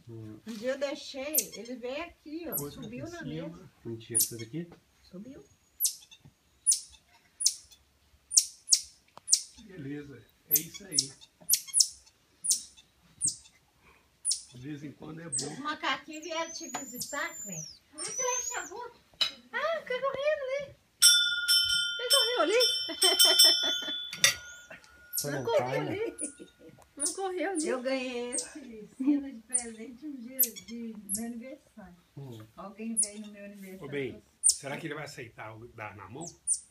Um dia eu deixei, ele veio aqui, ó, Outra subiu aqui na em cima. mesa. Mentira, essa daqui? Subiu. Beleza, é isso aí. De vez em quando é Os bom. macaquinhos vieram te visitar, Clem. Ah, Clem, chegou. Ah, fica correndo ali. Você correu ali? Não correu ali. Não correu ali. Eu ganhei esse sino de presente um dia de meu aniversário. Alguém veio no meu aniversário. Ô, bem, será que ele vai aceitar dar na mão?